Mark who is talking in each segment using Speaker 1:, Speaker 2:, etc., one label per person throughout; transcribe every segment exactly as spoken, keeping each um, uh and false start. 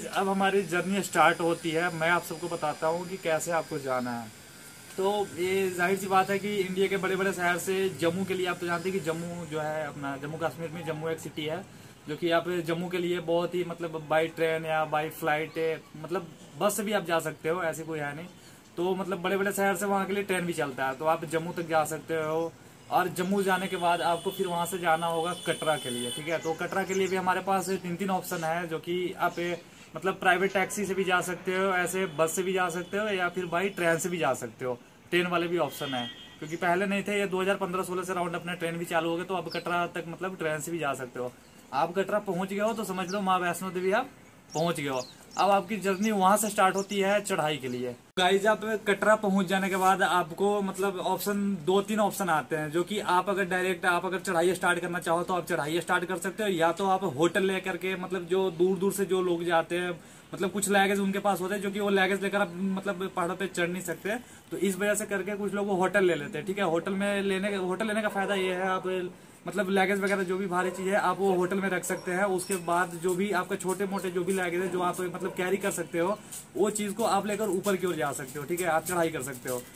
Speaker 1: अब हमारी journey start होती है। मैं आप सबको बताता हूँ कि कैसे आपको जाना है। तो ये जाहिर सी बात है कि इंडिया के बड़े बड़े शहर से जम्मू के लिए, आप तो जानते हैं कि जम्मू जो है अपना जम्मू कश्मीर में जम्मू एक सिटी है जो कि आप जम्मू के लिए बहुत ही मतलब बाई ट्रेन या बाई फ्लाइट मतलब बस से भी आप जा सकते हो, ऐसे कोई है नहीं। तो मतलब बड़े बड़े शहर से वहाँ के लिए ट्रेन भी चलता है, तो आप जम्मू तक जा सकते हो। और जम्मू जाने के बाद आपको फिर वहां से जाना होगा कटरा के लिए, ठीक है। तो कटरा के लिए भी हमारे पास तीन तीन ऑप्शन है, जो कि आप मतलब प्राइवेट टैक्सी से भी जा सकते हो, ऐसे बस से भी जा सकते हो, या फिर बाई ट्रेन से भी जा सकते हो। ट्रेन वाले भी ऑप्शन है, क्योंकि पहले नहीं थे। ये दो हज़ार पंद्रह सोलह से राउंड अपने ट्रेन भी चालू हो गए, तो अब कटरा तक मतलब ट्रेन से भी जा सकते हो। आप कटरा पहुंच गए हो तो समझ लो माँ वैष्णो देवी आप पहुंच गए हो। अब आपकी जर्नी वहां से स्टार्ट होती है चढ़ाई के लिए। गाइस, आप कटरा पहुंच जाने के बाद आपको मतलब ऑप्शन दो तीन ऑप्शन आते हैं, जो कि आप अगर डायरेक्ट आप अगर चढ़ाई स्टार्ट करना चाहो तो आप चढ़ाई स्टार्ट कर सकते हो, या तो आप होटल लेकर के मतलब जो दूर दूर से जो लोग जाते हैं, मतलब कुछ लगेज उनके पास होते हैं जो कि वो लगेज लेकर आप मतलब पहाड़ों पे चढ़ नहीं सकते, तो इस वजह से करके कुछ लोग वो होटल ले लेते हैं, ठीक है। होटल में लेने होटल लेने का फायदा ये है, आप मतलब लगेज वगैरह जो भी भारी चीज है आप वो होटल में रख सकते हैं। उसके बाद जो भी आपके छोटे मोटे जो भी लगेज है जो आप मतलब कैरी कर सकते हो, वो चीज को आप लेकर ऊपर की ओर जा सकते हो, ठीक है। आप चढ़ाई कर सकते हो।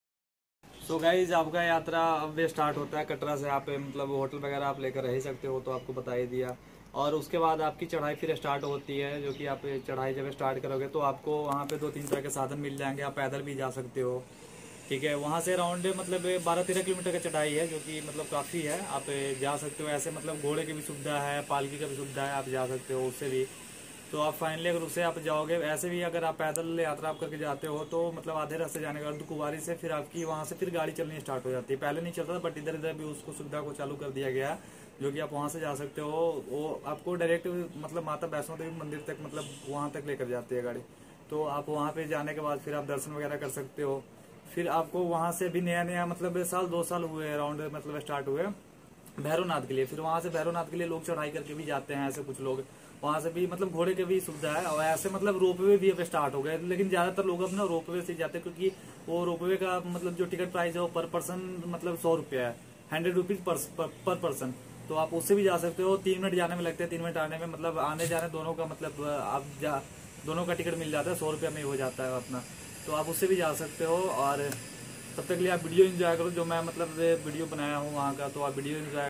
Speaker 1: सो गाइज, आपका यात्रा अब स्टार्ट होता है कटरा से। आप मतलब होटल वगैरह आप लेकर रह सकते हो, तो आपको बता ही दिया। और उसके बाद आपकी चढ़ाई फिर स्टार्ट होती है, जो कि आप चढ़ाई जब स्टार्ट करोगे तो आपको वहाँ पे दो तीन तरह के साधन मिल जाएंगे। आप पैदल भी जा सकते हो, ठीक है। वहाँ से अराउंड मतलब बारह तेरह किलोमीटर का चढ़ाई है, जो कि मतलब काफ़ी है। आप जा सकते हो, ऐसे मतलब घोड़े की भी सुविधा है, पालकी का भी सुविधा है, आप जा सकते हो उससे भी। तो आप फाइनली अगर उससे आप जाओगे, ऐसे भी अगर आप पैदल यात्रा आप करके जाते हो तो मतलब आधे रास्ते जाने के बाद कुवारी से फिर आपकी वहाँ से फिर गाड़ी चलनी स्टार्ट हो जाती है। पहले नहीं चलता था, बट इधर इधर भी उसको सुविधा को चालू कर दिया गया, जो कि आप वहाँ से जा सकते हो। वो आपको डायरेक्ट मतलब माता वैष्णो देवी मंदिर तक मतलब वहाँ तक लेकर जाती है गाड़ी। तो आप वहाँ पे जाने के बाद फिर आप दर्शन वगैरह कर सकते हो। फिर आपको वहाँ से भी नया नया मतलब साल दो साल हुए अराउंड मतलब स्टार्ट हुए भैरवनाथ के लिए। फिर वहाँ से भैरवनाथ के लिए लोग चढ़ाई करके भी जाते हैं, ऐसे कुछ लोग वहाँ से भी मतलब घोड़े की भी सुविधा है। और ऐसे मतलब रोपवे भी अब स्टार्ट हो गए, लेकिन ज्यादातर लोग अपना रोपवे से जाते हैं, क्योंकि वो रोपवे का मतलब जो टिकट प्राइस है वो पर पर्सन मतलब सौ रुपया है, हंड्रेड रुपीज पर पर्सन। तो आप उससे भी जा सकते हो। तीन मिनट जाने में लगते हैं, तीन मिनट आने में, मतलब आने जाने दोनों का मतलब आप जा दोनों का टिकट मिल जाता है, सौ रुपया में हो जाता है अपना। तो आप उससे भी जा सकते हो। और तब तक के लिए आप वीडियो एंजॉय करो, जो मैं मतलब वीडियो बनाया हूँ वहाँ का, तो आप वीडियो एंजॉय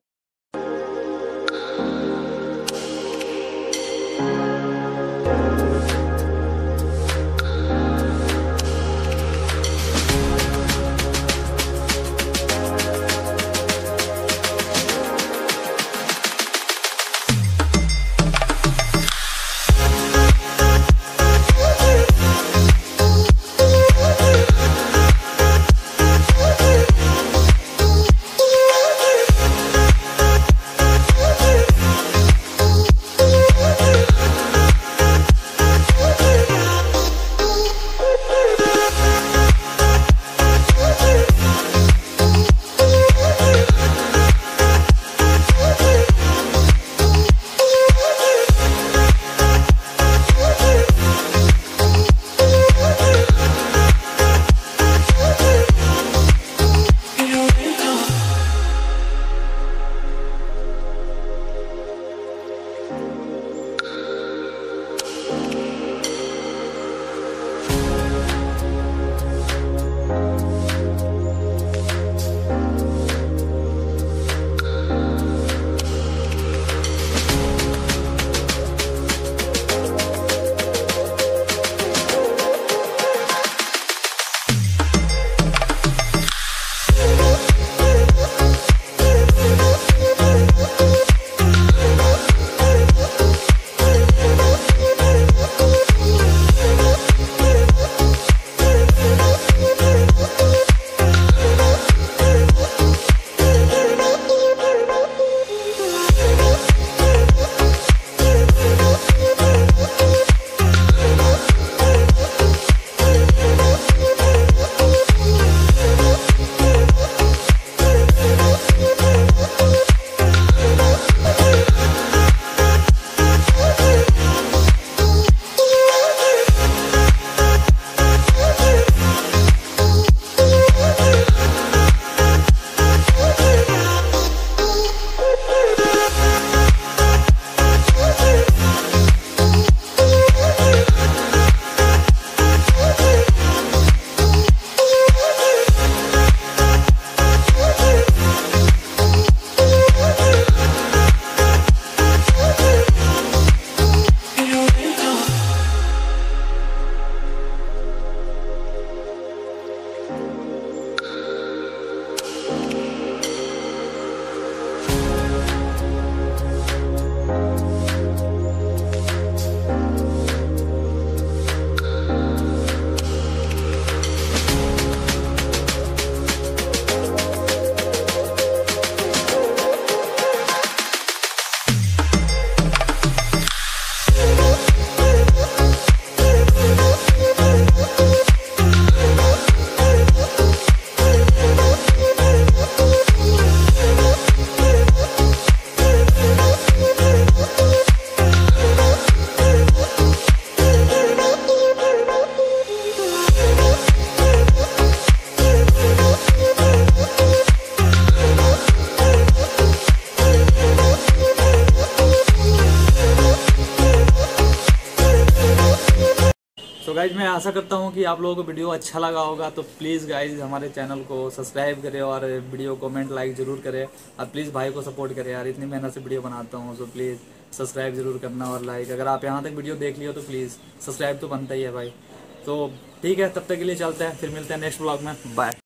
Speaker 1: गाइज मैं आशा करता हूँ कि आप लोगों को वीडियो अच्छा लगा होगा, तो प्लीज़ गाइज हमारे चैनल को सब्सक्राइब करें और वीडियो कमेंट लाइक जरूर करें, और प्लीज़ भाई को सपोर्ट करें यार, इतनी मेहनत से वीडियो बनाता हूँ, तो प्लीज़ सब्सक्राइब जरूर करना और लाइक। अगर आप यहाँ तक वीडियो देख लियो तो प्लीज़ सब्सक्राइब तो बनता ही है भाई। तो ठीक है, तब तक के लिए चलते हैं, फिर मिलते हैं नेक्स्ट ब्लॉग में, बाय।